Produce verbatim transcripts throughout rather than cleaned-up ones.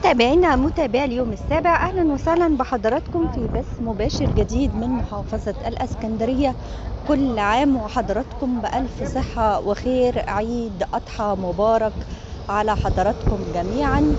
متابعينا متابعي اليوم السابع، أهلا وسهلا بحضراتكم في بث مباشر جديد من محافظة الإسكندرية. كل عام وحضراتكم بألف صحة وخير، عيد أضحى مبارك على حضراتكم جميعا.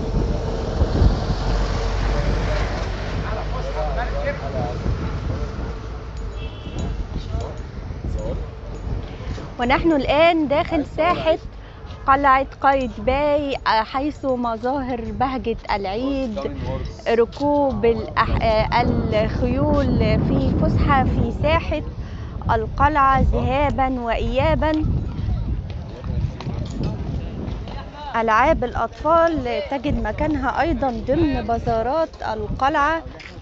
ونحن الآن داخل ساحة قلعة قايتباي، حيث مظاهر بهجة العيد، ركوب الخيول في فسحة في ساحة القلعة ذهابا وإيابا. ألعاب الأطفال تجد مكانها أيضا ضمن بازارات القلعة.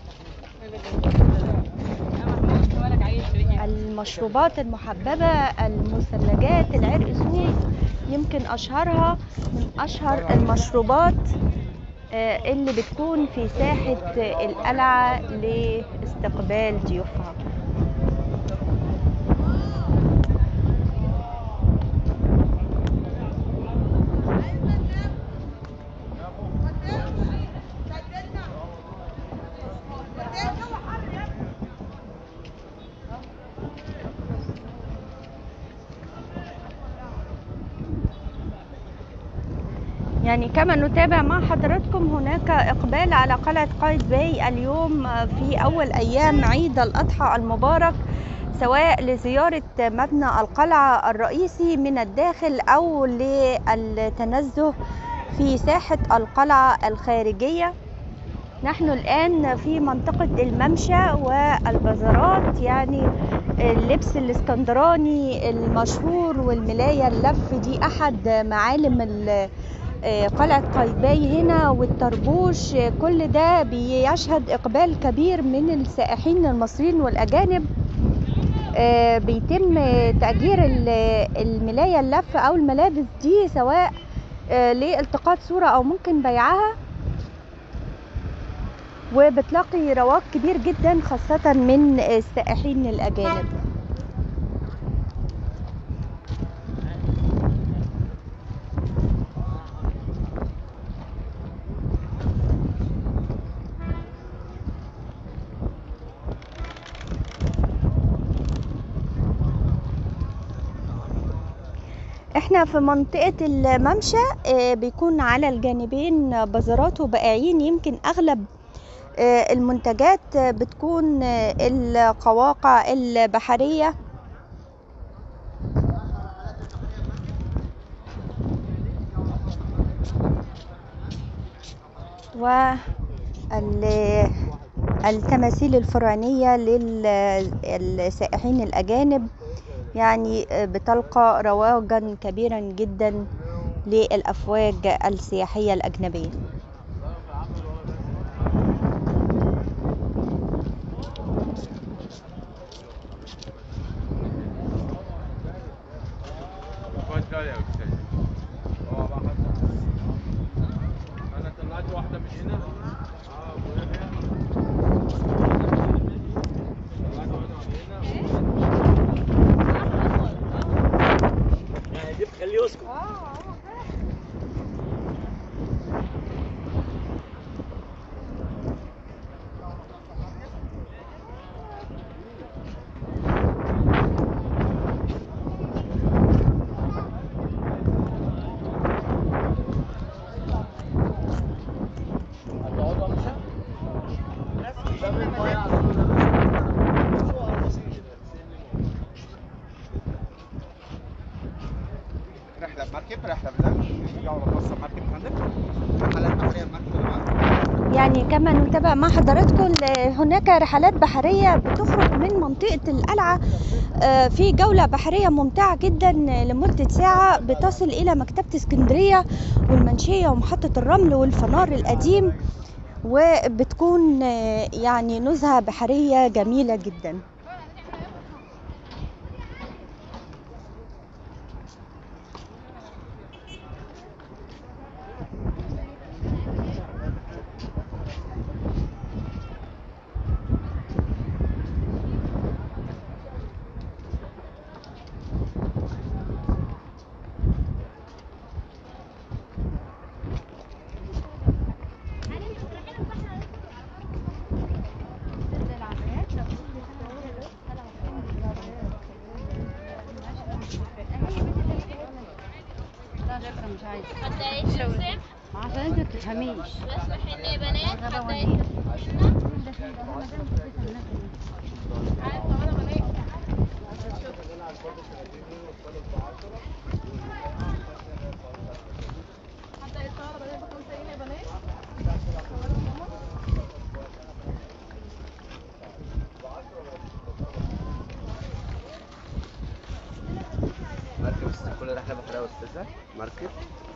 المشروبات المحببة، المثلجات، العرق سوس يمكن أشهرها من أشهر المشروبات اللي بتكون في ساحة القلعة لاستقبال ضيوفها. يعني كما نتابع مع حضراتكم، هناك إقبال على قلعة قايتباي اليوم في أول أيام عيد الأضحى المبارك، سواء لزيارة مبنى القلعة الرئيسي من الداخل أو للتنزه في ساحة القلعة الخارجية. نحن الآن في منطقة الممشى والبازارات، يعني اللبس الاسكندراني المشهور والملاية اللف دي أحد معالم قلعة قايتباي هنا، والطربوش، كل ده بيشهد إقبال كبير من السائحين المصريين والأجانب. بيتم تأجير الملاية اللف أو الملابس دي، سواء لالتقاط صورة أو ممكن بيعها، وبتلاقي رواج كبير جدا خاصة من السائحين الأجانب. احنا في منطقة الممشى، بيكون على الجانبين بازارات وبائعين. يمكن اغلب المنتجات بتكون القواقع البحرية والتماثيل الفرعونية للسائحين الأجانب، يعني بتلقى رواجا كبيرا جدا للأفواج السياحية الأجنبية. انا طلعت واحده من هنا. يعني دي بخليه يسكت. رحلة بمركب، رحلة بلانش، جولة خاصة بمركب فندق، رحلات بحرية بمركب. يعني كما نتابع مع حضراتكم، هناك رحلات بحرية بتخرج من منطقة القلعة في جولة بحرية ممتعة جدا لمدة ساعة، بتصل إلى مكتبة اسكندرية والمنشية ومحطة الرمل والفنار القديم، وبتكون يعني نزهة بحرية جميلة جدا. عشان انت ما تفهميش. بسمح ان بنات حتى مركب بس كل رحله بحريه يا استاذه مركب.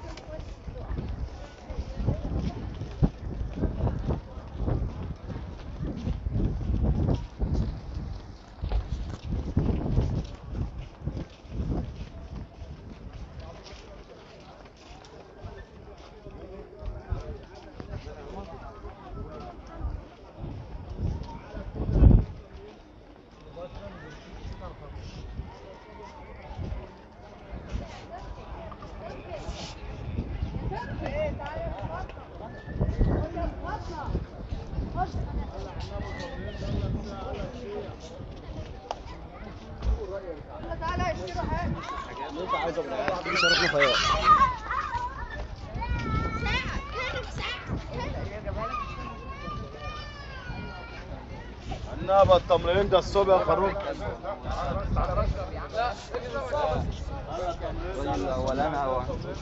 النبى التمرين ده الصبح يا خروج. ولا انا هو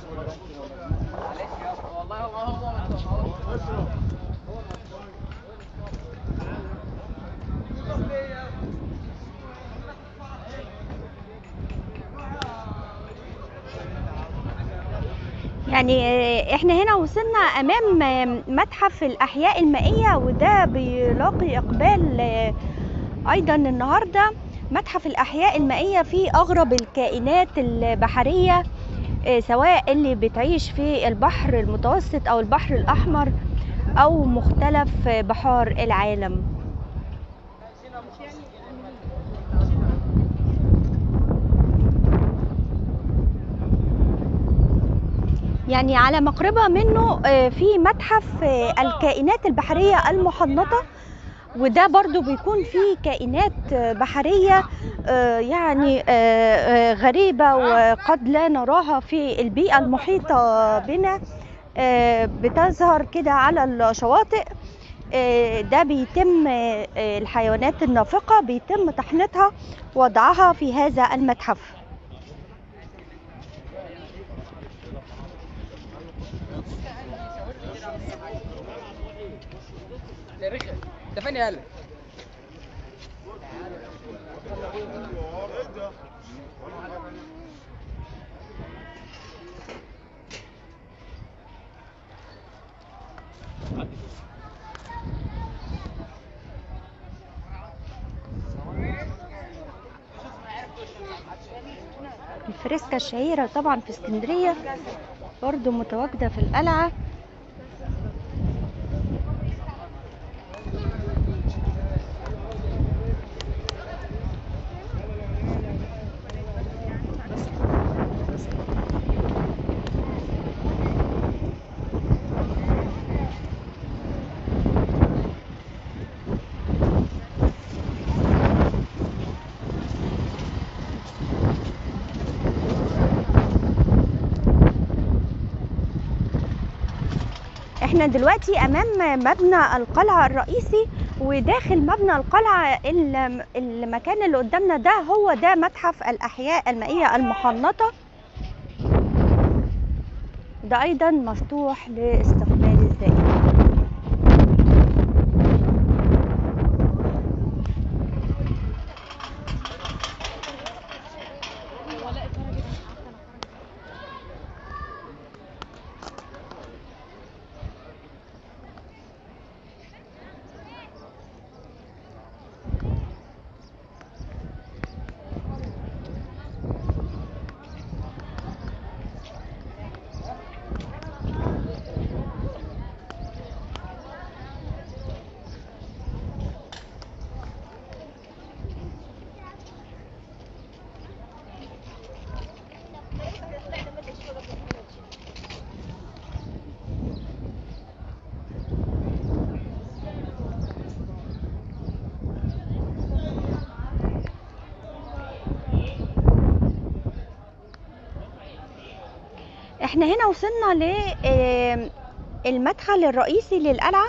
يعني احنا هنا وصلنا امام متحف الاحياء المائيه، وده بيلاقي اقبال ايضا النهارده. متحف الاحياء المائيه فيه اغرب الكائنات البحريه، سواء اللي بتعيش في البحر المتوسط او البحر الاحمر او مختلف بحار العالم. يعني على مقربة منه في متحف الكائنات البحرية المحنطة، وده برضو بيكون فيه كائنات بحرية يعني غريبة وقد لا نراها في البيئة المحيطة بنا، بتظهر كده على الشواطئ. ده بيتم الحيوانات النافقة بيتم تحنيطها ووضعها في هذا المتحف. ده فين يا قلب؟ الفريسكا الشهيرة طبعا في اسكندرية برضو متواجدة في القلعة. احنا دلوقتي امام مبنى القلعة الرئيسي، وداخل مبنى القلعة المكان اللي قدامنا ده هو ده متحف الاحياء المائية المحنطة. ده ايضا مفتوح لاستقبال الزائرين. احنا هنا وصلنا للمدخل الرئيسي للقلعة.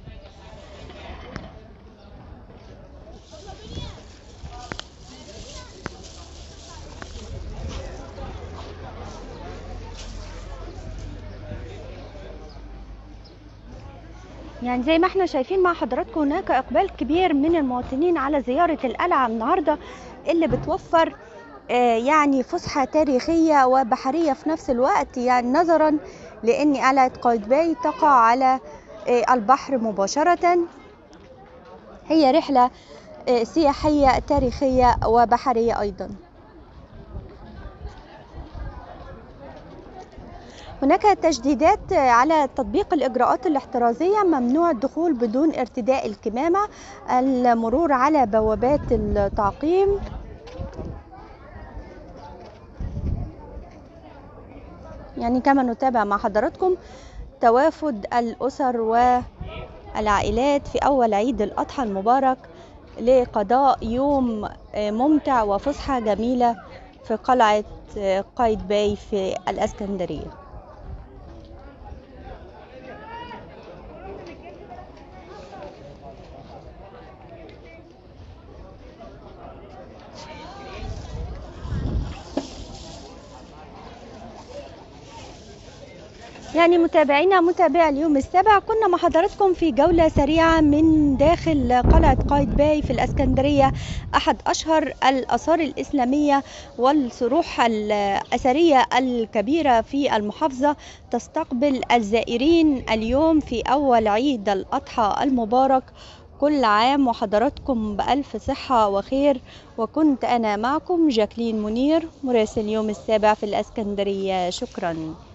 يعني زي ما احنا شايفين مع حضراتكم هناك اقبال كبير من المواطنين على زيارة القلعة النهاردة، اللي بتوفر يعني فسحة تاريخية وبحرية في نفس الوقت، يعني نظرا لأن قلعة قايتباي تقع على البحر مباشرة. هي رحلة سياحية تاريخية وبحرية أيضا. هناك تجديدات على تطبيق الإجراءات الاحترازية، ممنوع الدخول بدون ارتداء الكمامة، المرور على بوابات التعقيم. يعني كما نتابع مع حضراتكم توافد الأسر والعائلات في أول عيد الأضحى المبارك لقضاء يوم ممتع وفسحة جميلة في قلعة قايتباي في الإسكندرية. يعني متابعينا متابعي اليوم السابع، كنا مع حضراتكم في جولة سريعة من داخل قلعة قايتباي في الإسكندرية، أحد أشهر الآثار الإسلامية والصروح الأثرية الكبيرة في المحافظة، تستقبل الزائرين اليوم في أول عيد الأضحى المبارك. كل عام وحضراتكم بألف صحة وخير. وكنت أنا معكم جاكلين منير، مراسل اليوم السابع في الإسكندرية. شكرا.